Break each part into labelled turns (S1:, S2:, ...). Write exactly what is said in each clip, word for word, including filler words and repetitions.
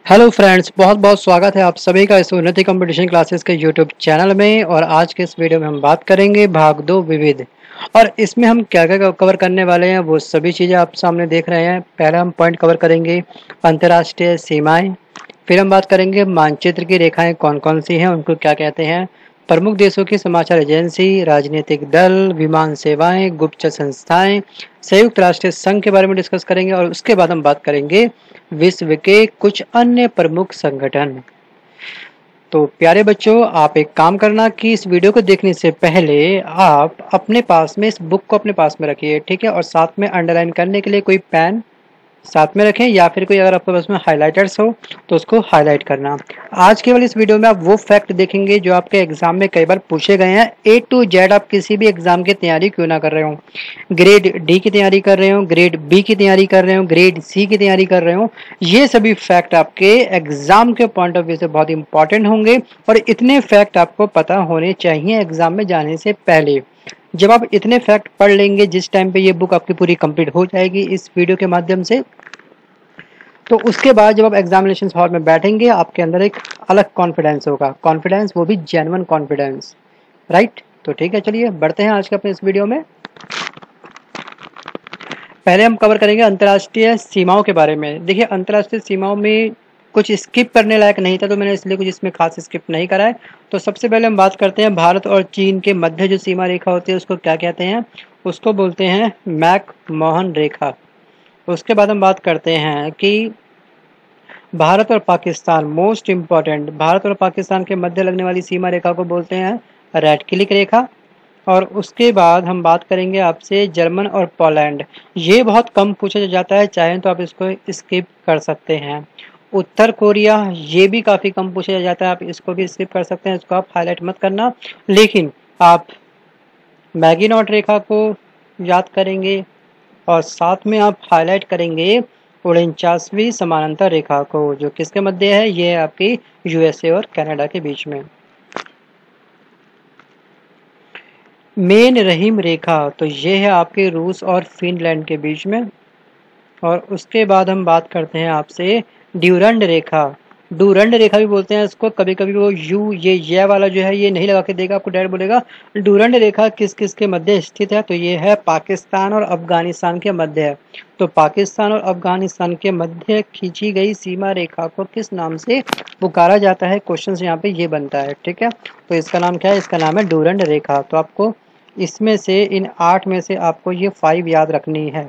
S1: Hello friends, बहुत बहुत स्वागत है आप सभी का इस उन्नति कंपटीशन क्लासेस के यूट्यूब चैनल में। और आज के इस वीडियो में हम बात करेंगे भाग दो विविध। और इसमें हम क्या क्या कवर करने वाले हैं वो सभी चीज़ें आप सामने देख रहे हैं। पहला हम पॉइंट कवर करेंगे अंतर्राष्ट्रीय सीमाएं, फिर हम बात करेंगे मानचित्र की रेखाएं कौन कौन सी हैं, उनको क्या कहते हैं, प्रमुख देशों की समाचार एजेंसी, राजनीतिक दल, विमान सेवाएं, गुप्तचर संस्थाएं, संयुक्त राष्ट्र संघ के बारे में डिस्कस करेंगे। और उसके बाद हम बात करेंगे विश्व के कुछ अन्य प्रमुख संगठन। तो प्यारे बच्चों, आप एक काम करना कि इस वीडियो को देखने से पहले आप अपने पास में इस बुक को अपने पास में रखिए, ठीक है। और साथ में अंडरलाइन करने के लिए कोई पेन साथ में रखें, या फिर कोई अगर आपके पास में हाइलाइटर्स हो तो उसको हाईलाइट करना। आज केवल इस वीडियो में आप वो फैक्ट देखेंगे जो आपके एग्जाम में कई बार पूछे गए हैं। ए टू जेड आप किसी भी एग्जाम की तैयारी क्यों ना कर रहे हो, ग्रेड डी की तैयारी कर रहे हो, ग्रेड बी की तैयारी कर रहे हो, ग्रेड सी की तैयारी कर रहे हो, ये सभी फैक्ट आपके एग्जाम के पॉइंट ऑफ व्यू से बहुत इंपॉर्टेंट होंगे। और इतने फैक्ट आपको पता होने चाहिए एग्जाम में जाने से पहले। जब आप इतने फैक्ट पढ़ लेंगे, जिस टाइम पे ये बुक आपकी पूरी कंप्लीट हो जाएगी इस वीडियो के माध्यम से, तो उसके बाद जब आप एग्जामिनेशन हॉल में बैठेंगे आपके अंदर एक अलग कॉन्फिडेंस होगा। कॉन्फिडेंस, वो भी जेन्युइन कॉन्फिडेंस, राइट। तो ठीक है, चलिए बढ़ते हैं आज के अपने इस वीडियो में। पहले हम कवर करेंगे अंतर्राष्ट्रीय सीमाओं के बारे में। देखिए, अंतर्राष्ट्रीय सीमाओं में कुछ स्किप करने लायक नहीं था, तो मैंने इसलिए कुछ इसमें खास स्किप नहीं करा है। तो सबसे पहले हम बात करते हैं भारत और चीन के मध्य जो सीमा रेखा होती है उसको क्या कहते हैं। उसको बोलते हैं मैक मोहन रेखा। उसके बाद हम बात करते हैं कि भारत और पाकिस्तान, मोस्ट इम्पॉर्टेंट, भारत और पाकिस्तान के मध्य लगने वाली सीमा रेखा को बोलते हैं रेड क्लिक रेखा। और उसके बाद हम बात करेंगे आपसे जर्मन और पोलैंड। ये बहुत कम पूछा जाता है, चाहे तो आप इसको स्किप कर सकते हैं। उत्तर कोरिया, ये भी काफ़ी कम पूछा जाता है, आप इसको भी स्किप कर सकते हैं, इसको आप हाईलाइट मत करना। लेकिन आप मैगिनॉट रेखा को याद करेंगे और साथ में आप हाईलाइट करेंगे उनचासवीं समानांतर रेखा को, जो किसके मध्य है, ये है आपकी यूएसए और कनाडा के बीच में। मेन रहीम रेखा, तो ये है आपके रूस और फिनलैंड के बीच में। और उसके बाद हम बात करते हैं आपसे ड्यूरंड रेखा। डूरंड रेखा भी बोलते हैं इसको, कभी कभी वो यू ये ये वाला जो है ये नहीं लगा के देगा, आपको डायरेक्ट बोलेगा डूरंड रेखा किस किस के मध्य स्थित है, तो ये है पाकिस्तान और अफगानिस्तान के मध्य है। तो पाकिस्तान और अफगानिस्तान के मध्य खींची गई सीमा रेखा को किस नाम से पुकारा जाता है, क्वेश्चन यहाँ पे ये बनता है, ठीक है। तो इसका नाम क्या है, इसका नाम है डूरंड रेखा। तो आपको इसमें से इन आठ में से आपको ये फाइव याद रखनी है।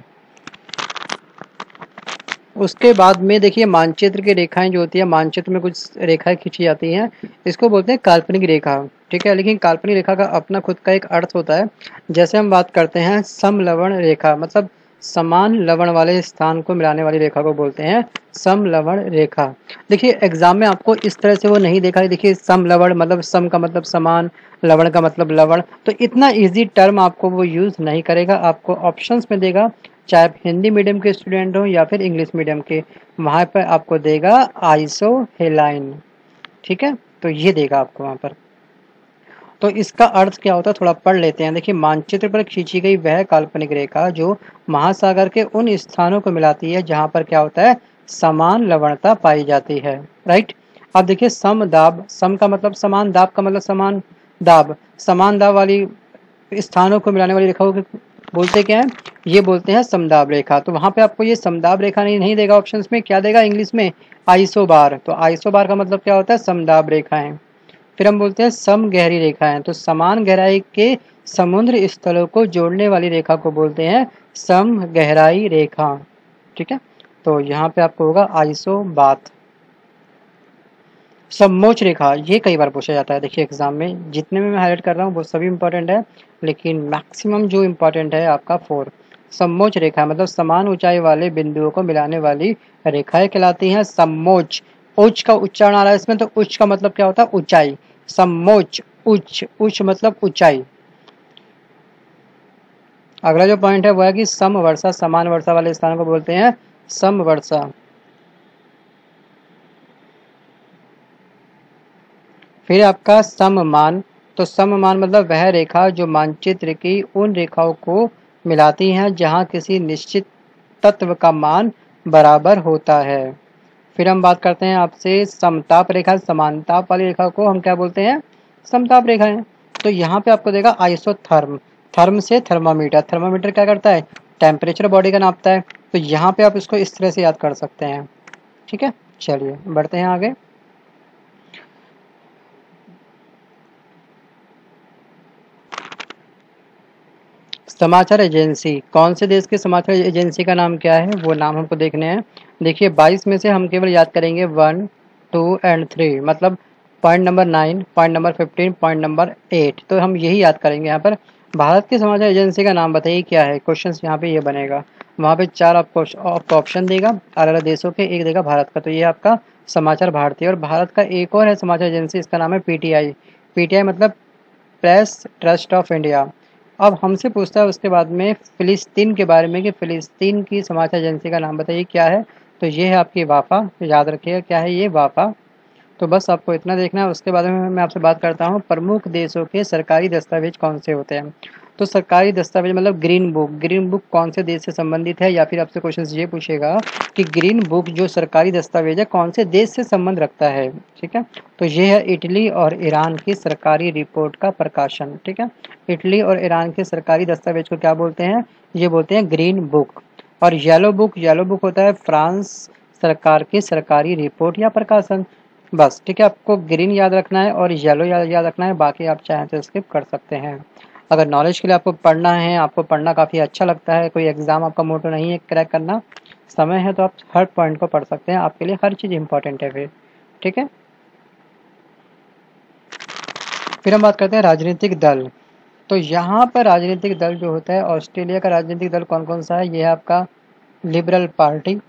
S1: उसके बाद में देखिए मानचित्र की रेखाएं जो होती है, मानचित्र में कुछ रेखाएं खींची जाती हैं, इसको बोलते हैं काल्पनिक रेखा, ठीक है। लेकिन काल्पनिक रेखा का अपना खुद का एक अर्थ होता है। जैसे हम बात करते हैं समलवण रेखा, मतलब समान लवण वाले स्थान को मिलाने वाली रेखा को बोलते हैं समलवण रेखा। देखिए एग्जाम में आपको इस तरह से वो नहीं देखा है। देखिए समलवण मतलब सम का मतलब समान, लवण का मतलब लवण, तो इतना इजी टर्म आपको वो यूज नहीं करेगा। आपको ऑप्शंस में देगा, चाहे आप हिंदी मीडियम के स्टूडेंट हो या फिर इंग्लिश मीडियम के, वहाँ पर आपको देगा आइसोहेलाइन, ठीक है। तो ये देगा आपको वहाँ पर। तो इसका अर्थ क्या होता है थोड़ा पढ़ लेते हैं। देखिए, मानचित्र पर खींची गई वह काल्पनिक रेखा जो महासागर के उन स्थानों को मिलाती है जहाँ पर क्या होता है, समान लवणता पाई जाती है, राइट। अब देखिए सम दाब, सम का मतलब समान, दाब का मतलब समान दाब, समान दाब वाली स्थानों को मिलाने वाली रेखाओं को बोलते क्या है, ये बोलते हैं समदाब रेखा। तो वहाँ पे आपको ये समदाब रेखा नहीं नहीं देगा ऑप्शंस में, क्या देगा इंग्लिश में, आइसोबार। तो आइसोबार का मतलब क्या होता है, समदाब रेखाएं। फिर हम बोलते हैं सम गहरी रेखाएं, तो समान गहराई के समुद्र स्थलों को जोड़ने वाली रेखा को बोलते हैं सम गहराई रेखा, ठीक है। तो यहाँ पे आपको होगा आइसोबात। समोच्च रेखा, ये कई बार पूछा जाता है। देखिए एग्जाम में जितने में मैं हाईलाइट कर रहा हूँ वो सभी इंपॉर्टेंट है, लेकिन मैक्सिमम जो इम्पोर्टेंट है आपका फोर। समोच्च रेखा मतलब समान ऊंचाई वाले बिंदुओं को मिलाने वाली रेखाएं कहलाती हैं समोच्च। उच्च का उच्चारण आ रहा है इसमें, तो उच्च का मतलब क्या होता है, ऊंचाई। समोच्च, उच्च, उच्च मतलब ऊंचाई। अगला जो पॉइंट है वो है कि समवर्षा, समान वर्षा वाले स्थान को बोलते हैं समवर्षा। फिर आपका सममान, तो सममान मतलब वह रेखा जो मानचित्र की उन रेखाओं को मिलाती हैं जहां किसी निश्चित तत्व का मान बराबर होता है। फिर हम बात करते हैं आपसे समताप रेखा, समानताप वाली रेखा को हम क्या बोलते हैं, समताप रेखा है। तो यहाँ पे आपको देगा आइसोथर्म, थर्म से थर्मामीटर, थर्मामीटर क्या करता है, टेम्परेचर बॉडी का नापता है। तो यहाँ पे आप इसको इस तरह से याद कर सकते हैं। ठीक है, चलिए बढ़ते हैं आगे। समाचार एजेंसी, कौन से देश की समाचार एजेंसी का नाम क्या है, वो नाम हमको देखने हैं। देखिए बाईस में से हम केवल याद करेंगे वन टू एंड थ्री, मतलब point number nine, point number fifteen, point number eight, तो हम यही याद करेंगे। यहाँ पर भारत की समाचार एजेंसी का नाम बताइए क्या है, क्वेश्चन यहाँ पे ये बनेगा। वहाँ पे चार आपको ऑप्शन देगा, अलग अलग देशों के, एक देगा भारत का। तो ये आपका समाचार भारती। और भारत का एक और है समाचार एजेंसी, इसका नाम है पीटीआई। पीटीआई मतलब प्रेस ट्रस्ट ऑफ इंडिया। अब हमसे पूछता है उसके बाद में फ़िलिस्तीन के बारे में कि फ़िलिस्तीन की समाचार एजेंसी का नाम बताइए क्या है। तो ये है आपकी वाफा, तो याद रखिएगा क्या है ये, वाफा। तो बस आपको इतना देखना है। उसके बाद में मैं आपसे बात करता हूँ प्रमुख देशों के सरकारी दस्तावेज कौन से होते हैं। तो सरकारी दस्तावेज मतलब ग्रीन बुक, ग्रीन बुक कौन से देश से संबंधित है, या फिर आपसे क्वेश्चन ये पूछेगा कि ग्रीन बुक जो सरकारी दस्तावेज है कौन से देश से संबंध रखता है। ठीक है, तो ये है इटली और ईरान की सरकारी रिपोर्ट का प्रकाशन। ठीक है, इटली और ईरान के सरकारी दस्तावेज को क्या बोलते हैं, ये बोलते हैं ग्रीन बुक। और येलो बुक, येलो बुक होता है फ्रांस सरकार की सरकारी रिपोर्ट या प्रकाशन। बस ठीक है, आपको ग्रीन याद रखना है और येलो याद याद रखना है, बाकी आप चाहें तो स्किप कर सकते हैं। अगर नॉलेज के लिए आपको पढ़ना है, आपको पढ़ना काफ़ी अच्छा लगता है, कोई एग्ज़ाम आपका मोटो नहीं है क्रैक करना, समय है तो आप हर पॉइंट को पढ़ सकते हैं, आपके लिए हर चीज़ इंपॉर्टेंट है फिर। ठीक है, फिर हम बात करते हैं राजनीतिक दल। तो यहाँ पर राजनीतिक दल जो होता है, ऑस्ट्रेलिया का राजनीतिक दल कौन कौन सा है, ये है आपका लिबरल पार्टी,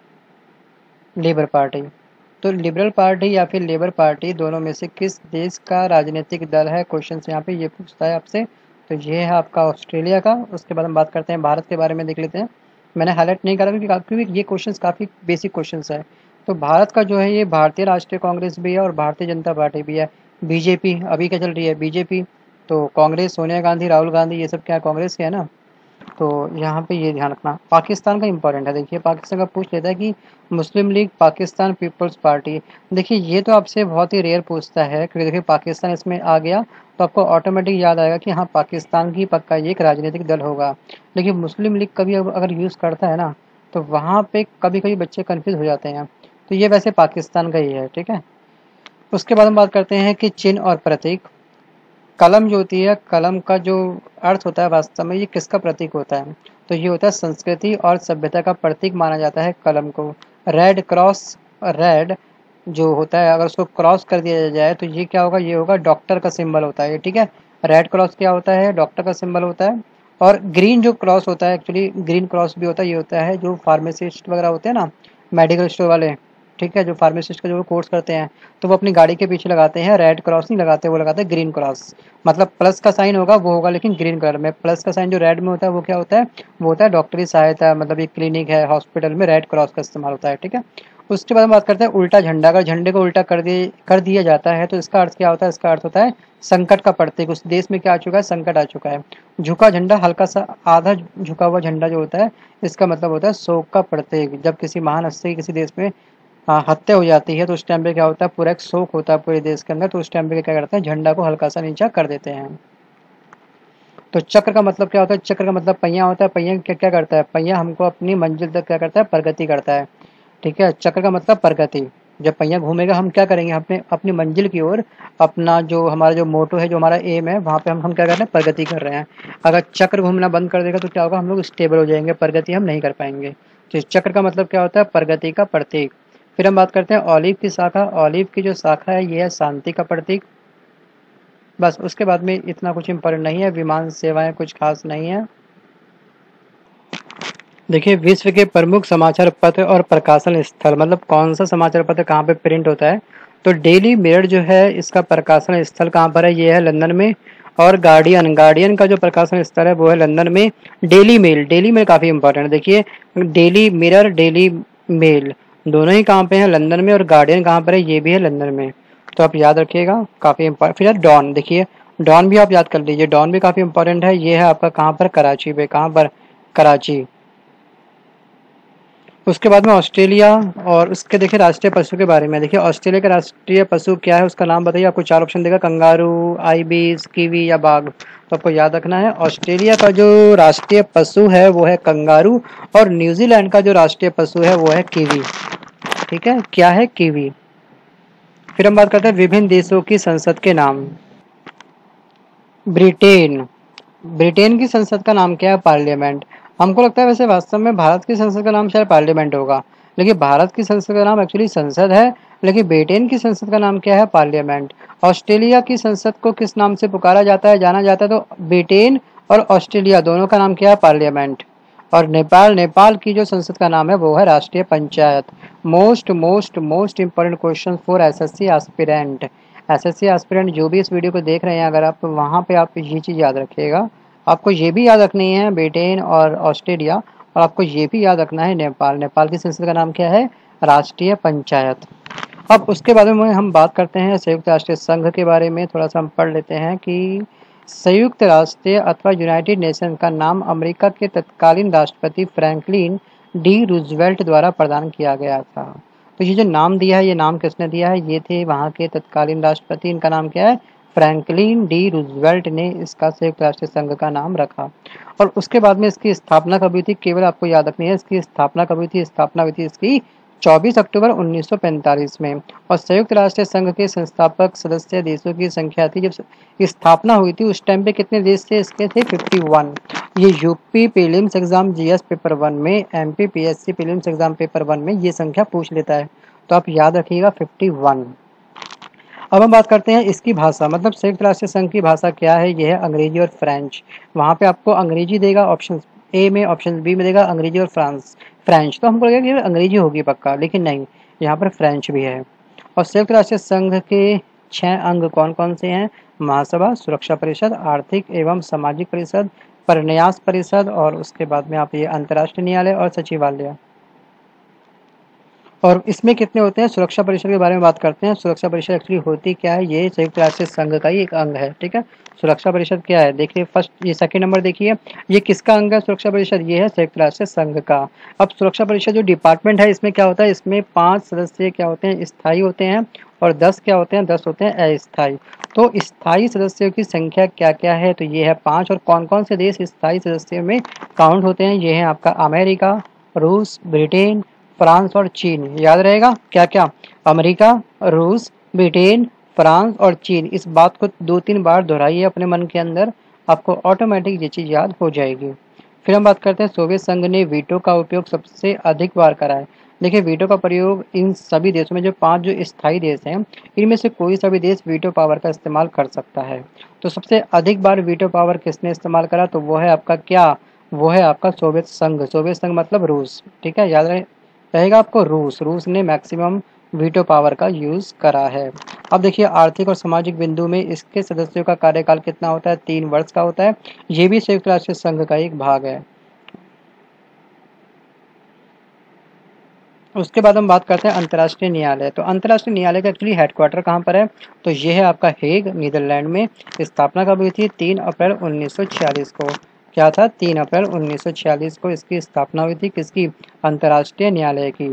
S1: लेबर पार्टी। तो लिबरल पार्टी या फिर लेबर पार्टी दोनों में से किस देश का राजनीतिक दल है, क्वेश्चन यहाँ पे ये पूछता है आपसे। तो ये है आपका ऑस्ट्रेलिया का। उसके बाद हम बात करते हैं भारत के बारे में, देख लेते हैं। मैंने हाईलाइट नहीं करा क्योंकि क्योंकि ये क्वेश्चन काफ़ी बेसिक क्वेश्चन है। तो भारत का जो है ये भारतीय राष्ट्रीय कांग्रेस भी है और भारतीय जनता पार्टी भी है। बीजेपी अभी क्या चल रही है, बीजेपी। तो कांग्रेस सोनिया गांधी, राहुल गांधी, ये सब क्या कांग्रेस के है ना। तो यहाँ पे ये ध्यान रखना। पाकिस्तान का इंपॉर्टेंट है, देखिए पाकिस्तान का पूछ लेता है कि मुस्लिम लीग, पाकिस्तान पीपल्स पार्टी। देखिए ये तो आपसे बहुत ही रेयर पूछता है, क्योंकि देखिए पाकिस्तान इसमें आ गया तो आपको ऑटोमेटिक याद आएगा कि हाँ पाकिस्तान की पक्का ये एक राजनीतिक दल होगा। लेकिन मुस्लिम लीग कभी अगर यूज़ करता है ना, तो वहाँ पे कभी कभी बच्चे कन्फ्यूज हो जाते हैं। तो ये वैसे पाकिस्तान का ही है। ठीक है, उसके बाद हम बात करते हैं कि चिन्ह और प्रतीक। कलम जो होती है, कलम का जो अर्थ होता है वास्तव में, ये किसका प्रतीक होता है। तो ये होता है संस्कृति और सभ्यता का प्रतीक माना जाता है कलम को। रेड क्रॉस, रेड जो होता है अगर उसको क्रॉस कर दिया जाए तो ये क्या होगा, ये होगा डॉक्टर का सिंबल होता है। ठीक है, रेड क्रॉस क्या होता है, डॉक्टर का सिंबल होता है। और ग्रीन जो क्रॉस होता है, एक्चुअली ग्रीन क्रॉस भी होता है, ये होता है जो फार्मासिस्ट वगैरह होते हैं ना, मेडिकल स्टोर वाले। ठीक है, जो फार्मासिस्ट का जो कोर्स करते हैं, तो वो अपनी गाड़ी के पीछे लगाते हैं, रेड क्रॉस नहीं लगाते, वो लगाते हैं ग्रीन क्रॉस। मतलब प्लस का साइन होगा वो होगा लेकिन ग्रीन कलर में। प्लस का साइन जो रेड में होता है वो क्या होता है, वो होता है डॉक्टरी सहायता, मतलब एक क्लिनिक है, हॉस्पिटल में रेड क्रॉस का इस्तेमाल होता है। ठीक है, उसके बाद हम बात करते हैं उल्टा झंडा। अगर झंडे को उल्टा कर दिए कर दिया जाता है तो इसका अर्थ क्या होता है, इसका अर्थ होता है संकट का प्रतीक। उस देश में क्या आ चुका है, संकट आ चुका है। झुका झंडा, हल्का सा आधा झुका हुआ झंडा जो होता है, इसका मतलब होता है शोक का प्रतीक। जब किसी महान हस्ती किसी देश में हाँ, हत्या हो जाती है तो उस टाइम पे क्या होता है, पूरा एक शोक होता है पूरे देश के अंदर। तो उस टाइम पे क्या करते हैं, झंडा को हल्का सा नीचा कर देते हैं। तो चक्र का मतलब क्या होता है, चक्र का मतलब पहिया होता है। पहिया क्या क्या करता है, पहिया हमको अपनी मंजिल तक क्या करता है, प्रगति करता है। ठीक है, चक्र का मतलब प्रगति। जब पहिया घूमेगा हम क्या करेंगे, अपने अपनी मंजिल की ओर, अपना जो हमारा जो मोटो है, जो हमारा एम है, वहाँ पे हम हम क्या कर रहे हैं, प्रगति कर रहे हैं। अगर चक्र घूमना बंद कर देगा तो क्या होगा, हम लोग स्टेबल हो जाएंगे, प्रगति हम नहीं कर पाएंगे। तो इस चक्र का मतलब क्या होता है, प्रगति का प्रतीक। फिर हम बात करते हैं ऑलिव की शाखा। ऑलिव की जो शाखा है ये है शांति का प्रतीक। बस उसके बाद में इतना कुछ इम्पोर्टेंट नहीं है, विमान सेवाएं कुछ खास नहीं है। देखिए विश्व के प्रमुख समाचार पत्र और प्रकाशन स्थल, मतलब कौन सा समाचार पत्र कहाँ पे प्रिंट होता है। तो डेली मिरर जो है इसका प्रकाशन स्थल कहाँ पर है, ये है लंदन में। और गार्डियन, गार्डियन का जो प्रकाशन स्थल है वो है लंदन में। डेली मेल, डेली मेल काफ़ी इंपॉर्टेंट है। देखिए डेली मिरर, डेली मेल दोनों ही कहाँ पे हैं, लंदन में। और गार्डियन कहाँ पर है, ये भी है लंदन में। तो आप याद रखिएगा, काफ़ी इंपॉर्टेंट। फिर डॉन, देखिए डॉन भी आप याद कर लीजिए, डॉन भी काफ़ी इंपॉर्टेंट है। ये है आपका कहाँ पर, कराची पे। कहाँ पर, कराची। उसके बाद में ऑस्ट्रेलिया, और उसके देखिए राष्ट्रीय पशु के बारे में। देखिए ऑस्ट्रेलिया का राष्ट्रीय पशु क्या है, उसका नाम बताइए। आपको चार ऑप्शन देगा, कंगारू, आइबिस, कीवी या बाघ। तो आपको याद रखना है, ऑस्ट्रेलिया का जो राष्ट्रीय पशु है वो है कंगारू, और न्यूजीलैंड का जो राष्ट्रीय पशु है वो है कीवी। ठीक है, क्या है? कीवी। फिर हम बात करते हैं विभिन्न देशों की संसद के नाम। ब्रिटेन, ब्रिटेन की संसद का नाम क्या है? पार्लियामेंट। हमको लगता है वैसे वास्तव में भारत की संसद का नाम शायद पार्लियामेंट होगा, लेकिन भारत की संसद का नाम एक्चुअली संसद है, लेकिन ब्रिटेन की संसद का नाम क्या है? पार्लियामेंट। ऑस्ट्रेलिया की संसद को किस नाम से पुकारा जाता है, जाना जाता है? तो ब्रिटेन और ऑस्ट्रेलिया दोनों का नाम क्या है? पार्लियामेंट। और नेपाल, नेपाल की जो संसद का नाम है वो है Rashtriya Panchayat. Most most most important question for SSC aspirant. SSC aspirant जो भी इस वीडियो को देख रहे हैं, अगर आप वहाँ पे आप ये चीज़ याद रखिएगा, आपको ये भी याद रखनी है ब्रिटेन और ऑस्ट्रेलिया, और आपको ये भी याद रखना है नेपाल। नेपाल की संसद का नाम क्या है? राष्ट्रीय पंचायत। अब उसके बारे में हम बात करते हैं संयुक्त राष्ट्र संघ के बारे में। थोड़ा सा हम पढ़ लेते हैं कि संयुक्त राष्ट्र अथवा यूनाइटेड नेशन का नाम अमेरिका के तत्कालीन राष्ट्रपति फ्रैंकलिन डी रूजवेल्ट द्वारा प्रदान किया गया था। तो ये जो नाम दिया है, ये नाम किसने दिया है? ये थे वहाँ के तत्कालीन राष्ट्रपति। इनका नाम क्या है? फ्रैंकलिन डी रूजवेल्ट ने इसका संयुक्त राष्ट्र संघ का नाम रखा। और उसके बाद में इसकी स्थापना कब हुई थी? केवल आपको याद रखनी है, इसकी स्थापना कब हुई थी? स्थापना हुई थी इसकी चौबीस अक्टूबर उन्नीस सौ पैंतालीस में। और संयुक्त राष्ट्र संघ के संस्थापक सदस्य देशों की संख्या थी, जब स्थापना हुई थी उस टाइम पे कितने देश थे? इसके थे इक्यावन। ये UP prelims exam GS paper one में, MP PSC prelims exam paper one में ये संख्या पूछ लेता है, तो आप याद रखिएगा इक्यावन। अब हम बात करते हैं इसकी भाषा, मतलब संयुक्त राष्ट्र संघ की भाषा क्या है? यह है अंग्रेजी और फ्रेंच। वहाँ पे आपको अंग्रेजी देगा ऑप्शन ए में, ऑप्शन बी में देगा अंग्रेजी और फ्रांस फ्रेंच। तो हमको लगेगा कि अंग्रेजी होगी पक्का, लेकिन नहीं, यहाँ पर फ्रेंच भी है। और संयुक्त राष्ट्र संघ के छह अंग कौन कौन से हैं? महासभा, सुरक्षा परिषद, आर्थिक एवं सामाजिक परिषद, परन्यास परिषद, और उसके बाद में आप ये अंतर्राष्ट्रीय न्यायालय और सचिवालय। और इसमें कितने होते हैं? सुरक्षा परिषद के बारे में बात करते हैं। सुरक्षा परिषद एक्चुअली होती क्या है? ये संयुक्त राष्ट्र संघ का ही एक अंग है। ठीक है, सुरक्षा परिषद क्या है? देखिए फर्स्ट, ये सेकंड नंबर देखिए, ये किसका अंग है? सुरक्षा परिषद ये है संयुक्त राष्ट्र संघ का। अब सुरक्षा परिषद जो डिपार्टमेंट है, इसमें क्या होता है? इसमें पांच सदस्य क्या होते हैं? स्थायी होते हैं, और दस क्या होते हैं? दस होते हैं अस्थायी। तो स्थायी सदस्यों की संख्या क्या क्या है? तो ये है पाँच। और कौन कौन से देश स्थायी सदस्यों में काउंट होते हैं? ये है आपका अमेरिका, रूस, ब्रिटेन, फ्रांस और चीन। याद रहेगा क्या क्या? अमेरिका, रूस, ब्रिटेन, फ्रांस और चीन। इस बात को दो तीन बार दोहराइए अपने मन के अंदर, आपको ऑटोमेटिक ये चीज़ याद हो जाएगी। फिर हम बात करते हैं सोवियत संघ ने वीटो का उपयोग सबसे अधिक बार करा है। देखिए वीटो का प्रयोग इन सभी देशों में, जो पांच जो स्थायी देश हैं, इनमें से कोई सा भी देश वीटो पावर का इस्तेमाल कर सकता है। तो सबसे अधिक बार वीटो पावर किसने इस्तेमाल करा? तो वो है आपका क्या? वो है आपका सोवियत संघ। सोवियत संघ मतलब रूस। ठीक है, याद रहे रहेगा आपको, रूस। रूस ने मैक्सिमम वीटो पावर का यूज करा है। अब देखिए आर्थिक और सामाजिक बिंदु में इसके सदस्यों का कार्यकाल कितना होता है? तीन वर्ष का होता है। ये भी संयुक्त राष्ट्र संघ का एक भाग है। उसके बाद हम बात करते हैं अंतर्राष्ट्रीय न्यायालय। तो अंतर्राष्ट्रीय न्यायालय का एक्चुअली हेडक्वार्टर कहाँ पर है? तो ये है आपका हेग, नीदरलैंड में। स्थापना कब हुई थी? तीन अप्रैल उन्नीस सौ छियालीस को। क्या था? तीन अप्रैल उन्नीस सौ छियालीस को इसकी स्थापना हुई थी। किसकी? अंतर्राष्ट्रीय न्यायालय की।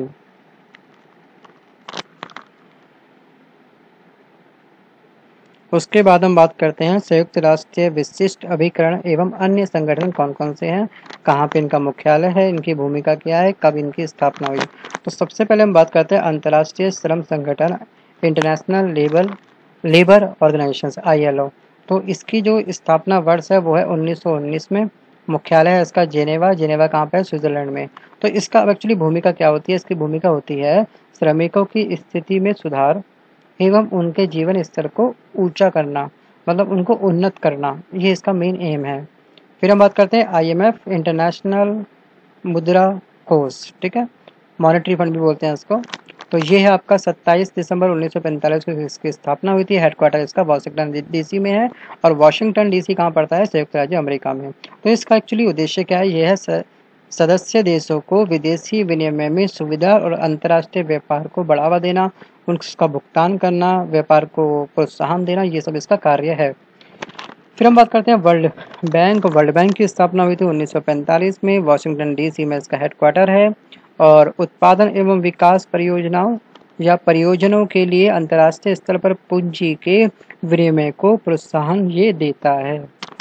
S1: उसके बाद हम बात करते हैं संयुक्त राष्ट्र विशिष्ट अभिकरण एवं अन्य संगठन कौन कौन से हैं, कहाँ पे इनका मुख्यालय है, इनकी भूमिका क्या है, कब इनकी स्थापना हुई। तो सबसे पहले हम बात करते हैं अंतर्राष्ट्रीय श्रम संगठन, international labour labour organisation I L O. तो इसकी जो स्थापना वर्ष है वो है उन्नीस सौ उन्नीस में। मुख्यालय है इसका जेनेवा। जेनेवा कहाँ पे है? स्विट्जरलैंड में। तो इसका एक्चुअली भूमिका क्या होती है? इसकी भूमिका होती है श्रमिकों की स्थिति में सुधार एवं उनके जीवन स्तर को ऊंचा करना, मतलब उनको उन्नत करना, ये इसका मेन एम है। फिर हम बात करते हैं आईएमएफ, इंटरनेशनल मुद्रा कोष। ठीक है, मॉनेटरी फंड भी बोलते हैं इसको। तो ये है आपका सत्ताईस दिसंबर उन्नीस सौ पैंतालीस को इसकी स्थापना हुई थी। हेडक्वार्टर इसका वाशिंगटन डीसी में है। और वाशिंगटन डीसी कहाँ पड़ता है? संयुक्त राज्य अमेरिका में। तो इसका एक्चुअली उद्देश्य क्या है? यह है सदस्य देशों को विदेशी विनिमय में सुविधा और अंतर्राष्ट्रीय व्यापार को बढ़ावा देना, उसका भुगतान करना, व्यापार को प्रोत्साहन देना, ये सब इसका कार्य है। फिर हम बात करते हैं वर्ल्ड बैंक। वर्ल्ड बैंक की स्थापना हुई थी उन्नीस सौ पैंतालीस में। वाशिंगटन डीसी में इसका हेडक्वार्टर है। और उत्पादन एवं विकास परियोजनाओं या परियोजनों के लिए अंतर्राष्ट्रीय स्तर पर पूंजी के विनिमय को प्रोत्साहन ये देता है।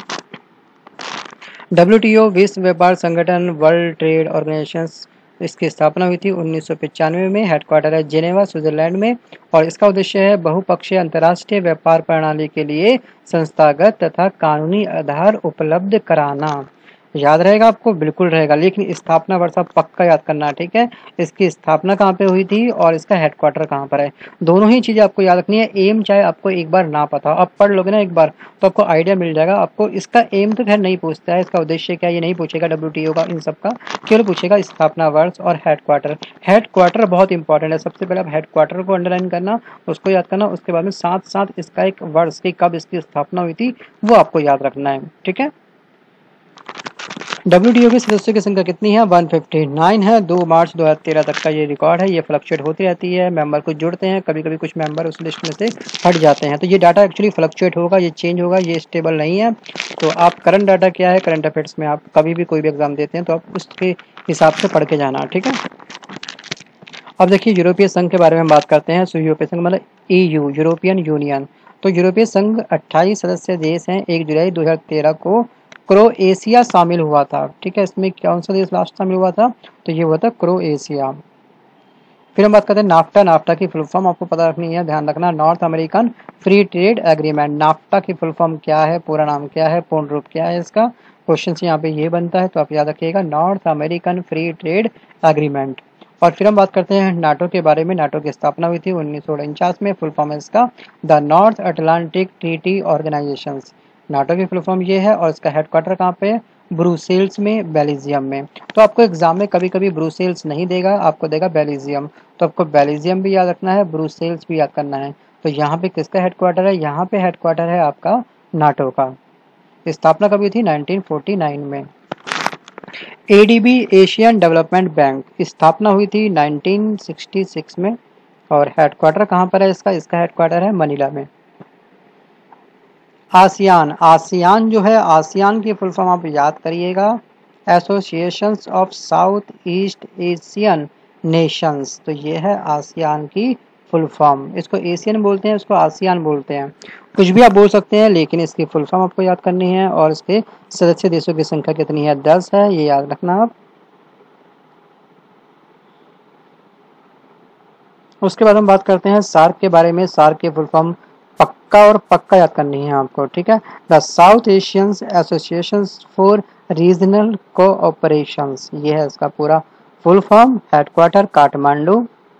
S1: डब्ल्यू टी ओ विश्व व्यापार संगठन वर्ल्ड ट्रेड ऑर्गेनाइजेशन, इसकी स्थापना हुई थी उन्नीस सौ पचानवे में। हेडक्वार्टर है जेनेवा स्विट्जरलैंड में और इसका उद्देश्य है बहुपक्षीय अंतर्राष्ट्रीय व्यापार प्रणाली के लिए संस्थागत तथा कानूनी आधार उपलब्ध कराना। याद रहेगा आपको? बिल्कुल रहेगा, लेकिन स्थापना वर्ष आप पक्का याद करना, ठीक है। इसकी स्थापना कहाँ पे हुई थी और इसका हेडक्वार्टर कहाँ पर है, दोनों ही चीजें आपको याद रखनी है। एम चाहे आपको एक बार ना पता हो, आप पढ़ लोगे ना एक बार तो आपको आइडिया मिल जाएगा। आपको इसका एम तो खैर नहीं पूछता है, इसका उद्देश्य क्या ये नहीं पूछेगा डब्ल्यू टी ओ का, इन सब का केवल पूछेगा स्थापना वर्ष और हेडक्वार्टर। हेडक्वार्टर बहुत इंपॉर्टेंट है, सबसे पहले आप हेडक्वार्टर को अंडरलाइन करना, उसको याद करना, उसके बाद में साथ साथ इसका एक वर्ष की कब इसकी स्थापना हुई थी वो आपको याद रखना है, ठीक है। डब्ल्यू टी ओ के सदस्यों की संख्या कितनी है? एक सौ उनसठ है। दो मार्च दो हज़ार तेरह तक का ये रिकॉर्ड है। ये फ्लक्चुएट होती रहती है, मेंबर कुछ जुड़ते हैं, कभी कभी कुछ मेंबर उस लिस्ट में से हट जाते हैं, तो ये डाटा एक्चुअली फ्लक्चुएट होगा, ये चेंज होगा, ये स्टेबल नहीं है। तो आप करंट डाटा क्या है, करंट अफेयर्स में आप कभी भी कोई भी एग्जाम देते हैं तो आप उसके हिसाब से पढ़ के जाना, ठीक है। अब देखिए यूरोपीय संघ के बारे में बात करते हैं। सो यूरोपीय संघ मतलब ई यू, यूरोपियन यूनियन। तो यूरोपीय संघ अट्ठाईस सदस्य देश हैं। एक जुलाई दो हज़ार तेरह को क्रोएशिया शामिल हुआ था, ठीक है। इसमें कौन सा देश लास्ट शामिल हुआ था? तो ये हुआ था क्रोएशिया। फिर हम बात करते हैं नाफ्टा। नाफ्टा की फुल फॉर्म आपको पता रखनी है, ध्यान रखना, North American Free Trade Agreement. NAFTA की फुल फॉर्म क्या है, पूरा नाम क्या है, पूर्ण रूप क्या है इसका? क्वेश्चन यहाँ पे ये बनता है, तो आप याद रखिएगा North American Free Trade Agreement. और फिर हम बात करते हैं नाटो के बारे में। नाटो की स्थापना हुई थी उन्नीस सौ उनचास में। फुल फॉर्म है इसका the North Atlantic Treaty Organisation. NATO की फुल फॉर्म ये है और इसका हेडक्वार्टर कहाँ पे है? ब्रुसेल्स में, बेल्जियम में। तो आपको एग्जाम में कभी कभी ब्रुसेल्स नहीं देगा, आपको देगा बेल्जियम, तो आपको बेल्जियम भी याद रखना है, ब्रुसेल्स भी याद करना है। तो यहाँ पे किसका हेडक्वार्टर है? यहाँ पे हेडक्वार्टर है आपका नाटो का। स्थापना कभी थी? नाइनटीन फोर्टी नाइन में। A D B Asian development bank, स्थापना हुई थी नाइनटीन सिक्सटी सिक्स में और हेडक्वार्टर कहाँ पर है इसका? इसका हेडक्वार्टर है मनीला में। आसियान, आसियान जो है, आसियान की फुल फॉर्म आप याद करिएगा, associations of South East Asian Nations. तो ये है आसियान की फुल फॉर्म। इसको एशियन बोलते हैं, इसको आसियान बोलते हैं, कुछ भी आप बोल सकते हैं, लेकिन इसकी फुल फॉर्म आपको याद करनी है। और इसके सदस्य देशों की संख्या कितनी है? दस है, ये याद रखना आप। उसके बाद हम बात करते हैं सार्क के बारे में। सार्क की फुल फॉर्म पक्का और पक्का याद करनी है आपको, ठीक है। The South Asian Association for Regional Cooperation, ये है इसका पूरा फुल फॉर्म। हेडक्वार्टर काठमांडू,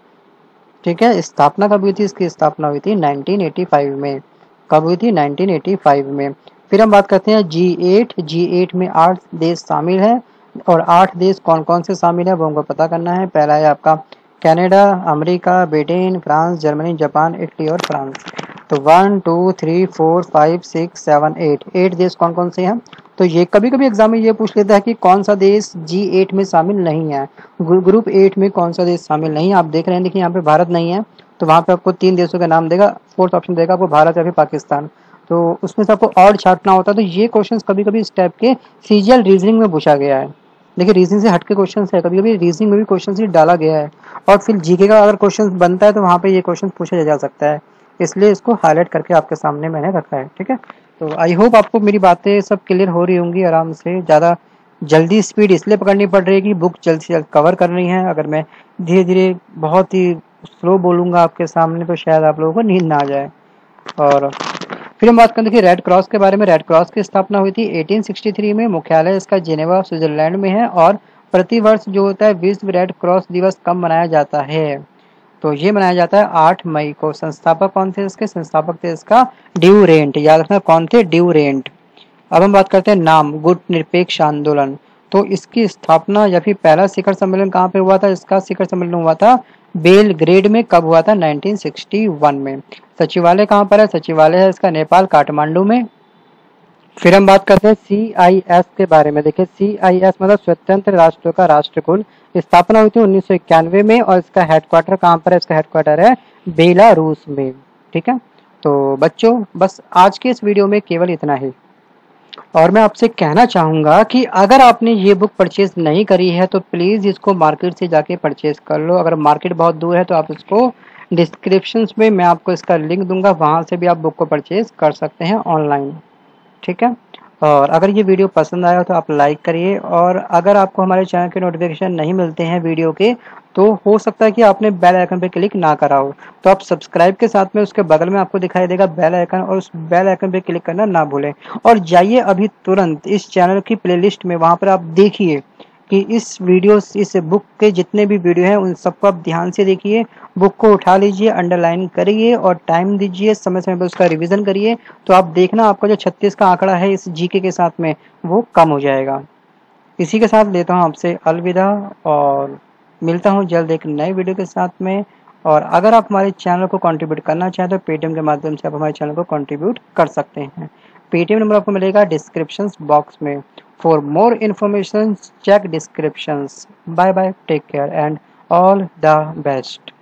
S1: ठीक है। स्थापना कब हुई थी? इसकी स्थापना हुई थी नाइनटीन एटी फाइव में। कब हुई थी? नाइनटीन एटी फाइव में। फिर हम बात करते हैं जी एट। जी एट में आठ देश शामिल हैं और आठ देश कौन कौन से शामिल है वो हमको पता करना है। पहला है आपका Canada, America, Britain, France, Germany, Japan, Italy और फ्रांस। तो one two three four five six seven eight, eight देश कौन कौन से हैं? तो ये कभी कभी एग्जाम में ये पूछ लेता है कि कौन सा देश जी एट में शामिल नहीं है, ग्रुप एट में कौन सा देश शामिल नहीं है। आप देख रहे हैं, देखिए यहाँ पे भारत नहीं है, तो वहाँ पे आपको तीन देशों का नाम देगा, फोर्थ ऑप्शन देगा आपको भारत या फिर पाकिस्तान, तो उसमें से आपको ऑड छांटना होता है। तो ये क्वेश्चन कभी कभी इस टाइप के सीजीएल रीजनिंग में पूछा गया है। देखिए रीजनिंग से हटके क्वेश्चन है, कभी कभी रीजनिंग में भी क्वेश्चन डाला गया है और फिर जीके का अगर क्वेश्चन बनता है तो वहाँ पे ये क्वेश्चन पूछा जा सकता है, इसलिए इसको हाईलाइट करके आपके सामने मैंने रखा है, ठीक है। तो आई होप आपको मेरी बातें सब क्लियर हो रही होंगी आराम से। ज़्यादा जल्दी स्पीड इसलिए पकड़नी पड़ रही है कि बुक जल्द से जल्द कवर करनी है। अगर मैं धीरे धीरे बहुत ही स्लो बोलूँगा आपके सामने तो शायद आप लोगों को नींद ना आ जाए। और फिर हम बात करें देखिए रेड क्रॉस के बारे में। रेड क्रॉस की स्थापना हुई थी अठारह सौ तिरसठ में। मुख्यालय इसका जेनेवा स्विट्जरलैंड में है और प्रति वर्ष जो होता है विश्व रेड क्रॉस दिवस कब मनाया जाता है? तो ये मनाया जाता है आठ मई को। संस्थापक कौन थे इसके? संस्थापक थे इसका ड्यूरेंट, याद रखना कौन थे? ड्यूरेंट। अब हम बात करते हैं नाम, गुट निरपेक्ष आंदोलन। तो इसकी स्थापना या फिर पहला शिखर सम्मेलन कहाँ पे हुआ था? इसका शिखर सम्मेलन हुआ था बेलग्रेड में। कब हुआ था? नाइनटीन सिक्सटी वन में। सचिवालय कहाँ पर है? सचिवालय है इसका नेपाल काठमांडू में। फिर हम बात करते हैं सी आई एस के बारे में। देखिए सी आई एस मतलब स्वतंत्र राष्ट्रों का राष्ट्रकुल। स्थापना हुई थी उन्नीस सौ इक्यानवे में और इसका हेडक्वार्टर कहाँ पर है? इसका हेडक्वार्टर है बेलारूस में, ठीक है। तो बच्चों बस आज के इस वीडियो में केवल इतना ही। और मैं आपसे कहना चाहूँगा कि अगर आपने ये बुक परचेज़ नहीं करी है तो प्लीज़ इसको मार्केट से जाके परचेज़ कर लो। अगर मार्केट बहुत दूर है तो आप इसको डिस्क्रिप्शंस में मैं आपको इसका लिंक दूँगा, वहाँ से भी आप बुक को परचेज़ कर सकते हैं ऑनलाइन। ठीक है? और अगर ये वीडियो पसंद आया हो तो आप लाइक करिए, और अगर आपको हमारे चैनल के नोटिफिकेशन नहीं मिलते हैं वीडियो के, तो हो सकता है कि आपने बेल आइकन पे क्लिक ना करा हो, तो आप सब्सक्राइब के साथ में उसके बगल में आपको दिखाई देगा बेल आइकन, और उस बेल आइकन पे क्लिक करना ना भूलें। और जाइए अभी तुरंत इस चैनल की प्लेलिस्ट में, वहाँ पर आप देखिए कि इस वीडियो इस बुक के जितने भी वीडियो हैं उन सबको आप ध्यान से देखिए। बुक को उठा लीजिए, अंडरलाइन करिए और टाइम दीजिए, समय समय पर उसका रिवीजन करिए, तो आप देखना आपका जो छत्तीस का आंकड़ा है इस जीके के साथ में वो कम हो जाएगा। इसी के साथ लेता हूँ आपसे अलविदा, और मिलता हूँ जल्द एक नए वीडियो के साथ में। और अगर आप हमारे चैनल को कंट्रीब्यूट करना चाहें तो पेटीएम के माध्यम से आप हमारे चैनल को कंट्रीब्यूट कर सकते हैं। पेटीएम नंबर आपको मिलेगा डिस्क्रिप्शन बॉक्स में। For more information check descriptions. Bye bye, take care and all the best.